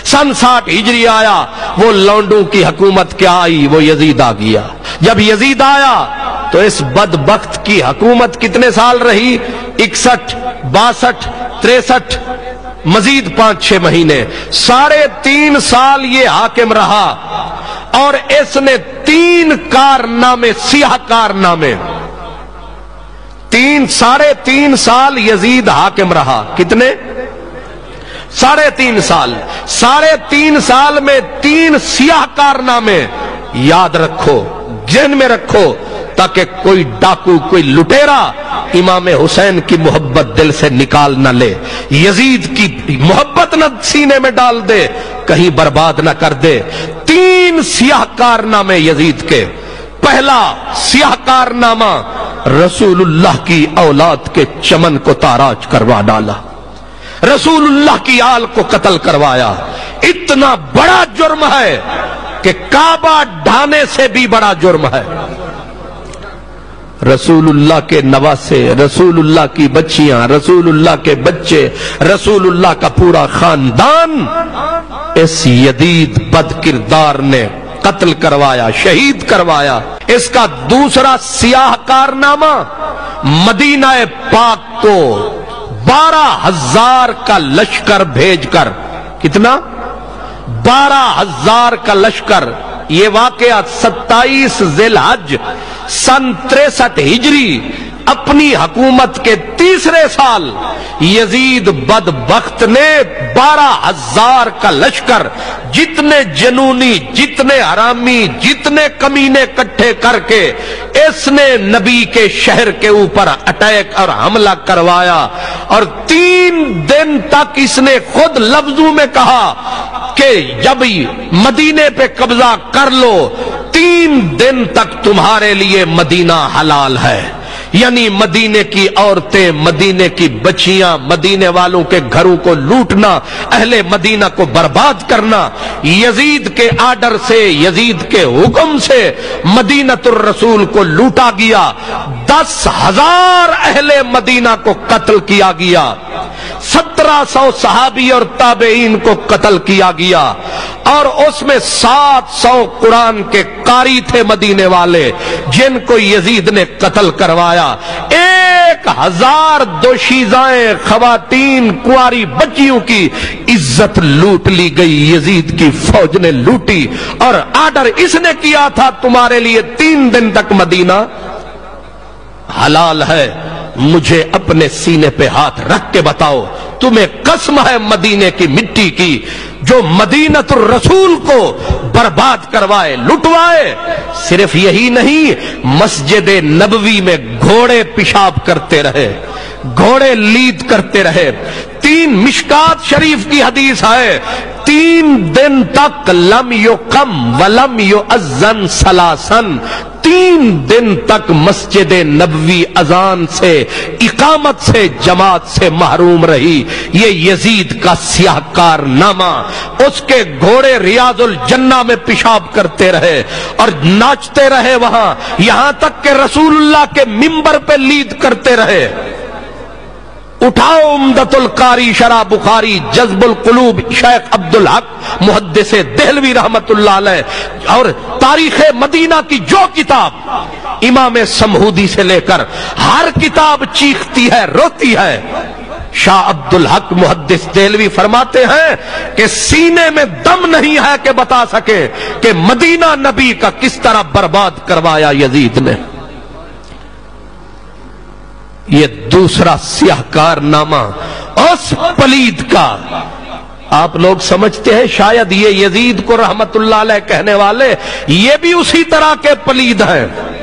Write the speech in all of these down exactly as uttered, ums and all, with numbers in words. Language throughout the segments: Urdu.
سن ساٹھ ہجری آیا، وہ لونڈوں کی حکومت کیا آئی، وہ یزید آ گیا۔ جب یزید آیا تو اس بدبخت کی حکومت کتنے سال رہی؟ اکسٹھ، باسٹھ، تریسٹھ، مزید پانچ چھ مہینے، ساڑھے تین سال یہ حاکم رہا، اور اس نے تین کارنامے، سیاہ کارنامے، تین ساڑھے تین سال یزید حاکم رہا۔ کتنے؟ ساڑھے تین سال۔ ساڑھے تین سال میں تین سیاہ کارنامے یاد رکھو، ذہن میں رکھو، تاکہ کوئی ڈاکو، کوئی لٹیرا امام حسین کی محبت دل سے نکال نہ لے، یزید کی محبت نہ سینے میں ڈال دے، کہیں برباد نہ کر دے۔ تین سیاہ کارنامے یزید کے۔ پہلا سیاہ کارنامہ، رسول اللہ کی اولاد کے چمن کو تاراج کروا ڈالا، رسول اللہ کی آل کو قتل کروایا۔ اتنا بڑا جرم ہے کہ کعبہ ڈھانے سے بھی بڑا جرم ہے۔ رسول اللہ کے نواسے، رسول اللہ کی بچیاں، رسول اللہ کے بچے، رسول اللہ کا پورا خاندان اس یزید بد کردار نے قتل کروایا، شہید کروایا۔ اس کا دوسرا سیاہ کارنامہ، مدینہ پاک کو بارہ ہزار کا لشکر بھیج کر، کتنا؟ بارہ ہزار کا لشکر۔ یہ واقعہ ستائیس ذی الحج سن تریسٹھ ہجری، اپنی حکومت کے تیسرے سال یزید بدبخت نے بارہ ہزار کا لشکر، جتنے جنونی، جتنے حرامی، جتنے کمینے کٹھے کر کے اس نے نبی کے شہر کے اوپر اٹیک اور حملہ کروایا، اور تین دن تک اس نے خود لفظوں میں کہا کہ جب مدینے پہ قبضہ کر لو، تین دن تک تمہارے لیے مدینہ حلال ہے۔ یعنی مدینے کی عورتیں، مدینے کی بچیاں، مدینے والوں کے گھروں کو لوٹنا، اہل مدینہ کو برباد کرنا، یزید کے آرڈر سے، یزید کے حکم سے مدینۃ الرسول کو لوٹا گیا۔ دس ہزار اہل مدینہ کو قتل کیا گیا، سترہ سو صحابی اور تابعین کو قتل کیا گیا، اور اس میں سات سو قرآن کے قاری تھے مدینے والے جن کو یزید نے قتل کروایا۔ ایک ہزار دوشیزائیں، خواتین، کنواری بچیوں کی عزت لوٹ لی گئی، یزید کی فوج نے لوٹی، اور آرڈر اس نے کیا تھا تمہارے لیے تین دن تک مدینہ حلال ہے۔ مجھے اپنے سینے پہ ہاتھ رکھ کے بتاؤ، تمہیں قسم ہے مدینے کی مٹی کی جو مدینۃ الرسول کو برباد کروائے، لٹوائے۔ صرف یہی نہیں، مسجد نبوی میں گھوڑے پیشاب کرتے رہے، گھوڑے لید کرتے رہے۔ تین مشکات شریف کی حدیث ہے، تین دن تک لم یقم ولم یؤذن ثلاثن، تین دن تک مسجد نبوی اذان سے، اقامت سے، جماعت سے محروم رہی۔ یہ یزید کا سیاہ کارنامہ۔ اس کے گھوڑے ریاض الجنہ میں پیشاب کرتے رہے اور ناچتے رہے وہاں، یہاں تک کہ رسول اللہ کے منبر پہ لید کرتے رہے۔ اٹھاؤ عمدۃ القاری شرح بخاری، جذب القلوب شیخ عبدالحق محدث دہلوی رحمت اللہ علیہ، اور تاریخ مدینہ کی جو کتاب، امام سمہودی سے لے کر ہر کتاب چیختی ہے، روتی ہے۔ شاہ عبدالحق محدث دہلوی فرماتے ہیں کہ سینے میں دم نہیں ہے کہ بتا سکے کہ مدینہ نبی کا کس طرح برباد کروایا یزید نے۔ یہ دوسرا سیاہ کارنامہ اس پلید کا۔ آپ لوگ سمجھتے ہیں شاید یہ یزید کو رحمت اللہ علیہ کہنے والے یہ بھی اسی طرح کے پلید ہیں۔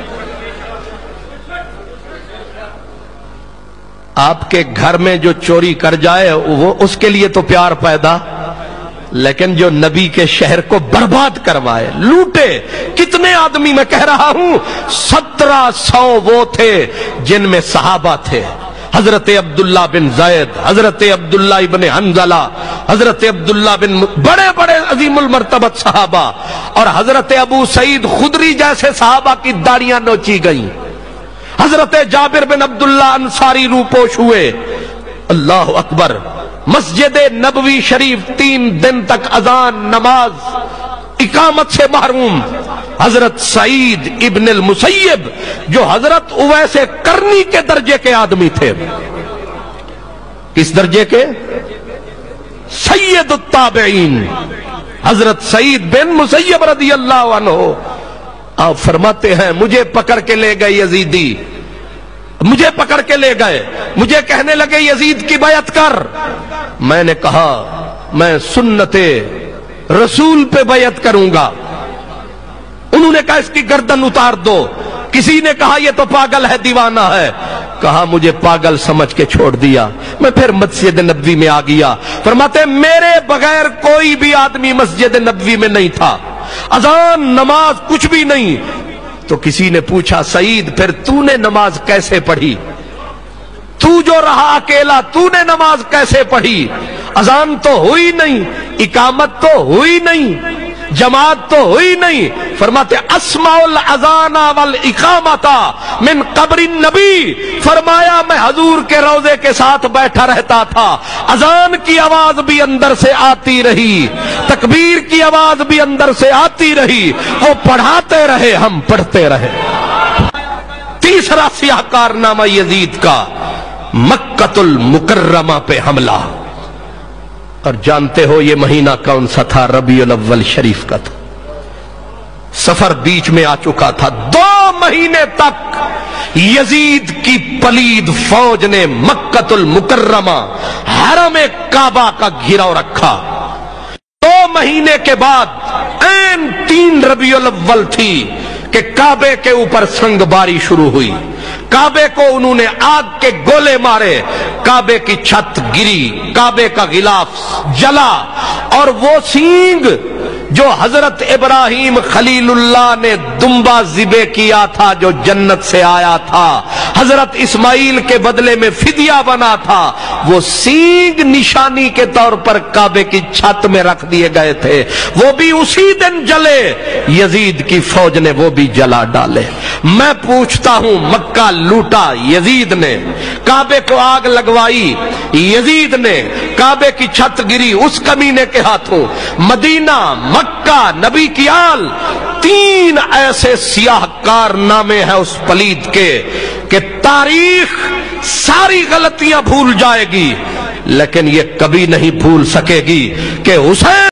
آپ کے گھر میں جو چوری کر جائے وہ اس کے لیے تو پیار پیدا، لیکن جو نبی کے شہر کو برباد کروائے، لوٹے، کتنے آدمی میں کہہ رہا ہوں، سترہ سو وہ تھے جن میں صحابہ تھے، حضرت عبداللہ بن زید، حضرت عبداللہ ابن حنزلہ، حضرت عبداللہ بن بڑے بڑے عظیم المرتبت صحابہ، اور حضرت ابو سعید خدری جیسے صحابہ کی داڑیاں نوچی گئیں، حضرت جابر بن عبداللہ انصاری روپوش ہوئے۔ اللہ اکبر۔ مسجد نبوی شریف تین دن تک اذان نماز اقامت سے محروم حضرت سعید ابن المسیب جو حضرت اویس کرنی کے درجے کے آدمی تھے. کس درجے کے؟ سید التابعین حضرت سعید بن مسیب رضی اللہ عنہ. آپ فرماتے ہیں مجھے پکڑ کے لے گئے یزیدی، مجھے پکڑ کے لے گئے، مجھے کہنے لگے یزید کی بیعت کر. میں نے کہا میں سنت رسول پہ بیعت کروں گا. انہوں نے کہا اس کی گردن اتار دو. کسی نے کہا یہ تو پاگل ہے، دیوانہ ہے. کہا مجھے پاگل سمجھ کے چھوڑ دیا. میں پھر مسجد نبوی میں آ گیا. فرماتے میرے بغیر کوئی بھی آدمی مسجد نبوی میں نہیں تھا، اذان نماز کچھ بھی نہیں. تو کسی نے پوچھا سعید پھر تو نے نماز کیسے پڑھی؟ تو جو رہا اکیلا تو نے نماز کیسے پڑھی؟ اذان تو ہوئی نہیں، اقامت تو ہوئی نہیں، جماعت تو ہوئی نہیں. فرماتے اسمع الاذان والاقامۃ من قبر النبی. فرمایا میں حضور کے روضے کے ساتھ بیٹھا رہتا تھا، اذان کی آواز بھی اندر سے آتی رہی، تکبیر کی آواز بھی اندر سے آتی رہی. وہ پڑھاتے رہے، ہم پڑھتے رہے. تیسرا سیاہ کارنامہ یزید کا مکہ المکرمہ پہ حملہ. اور جانتے ہو یہ مہینہ کون سا تھا؟ ربیع الاول شریف کا تھا. سفر بیچ میں آ چکا تھا. دو مہینے تک یزید کی پلید فوج نے مکہ المکرمہ حرم کعبہ کا گھیراؤ رکھا. دو مہینے کے بعد عین تین ربیع الاول تھی کہ کعبے کے اوپر سنگ باری شروع ہوئی. کعبے کو انہوں نے آگ کے گولے مارے، کعبے کی چھت گری، کعبے کا غلاف جلا. اور وہ سینگ جو حضرت ابراہیم خلیل اللہ نے دمبا ذبح کیا تھا، جو جنت سے آیا تھا، حضرت اسماعیل کے بدلے میں فدیہ بنا تھا، وہ سینگ نشانی کے طور پر کعبے کی چھت میں رکھ دیے گئے تھے. وہ بھی اسی دن جلے. یزید کی فوج نے وہ بھی جلا ڈالے. میں پوچھتا ہوں مکہ لوٹا یزید نے، کعبے کو آگ لگوائی یزید نے، کعبے کی چھت گری اس کمینے کے ہاتھوں. مدینہ، مکہ، نبی کی آل، تین ایسے سیاہ کارنامے ہیں اس پلید کے کہ تاریخ ساری غلطیاں بھول جائے گی لیکن یہ کبھی نہیں بھول سکے گی کہ حسین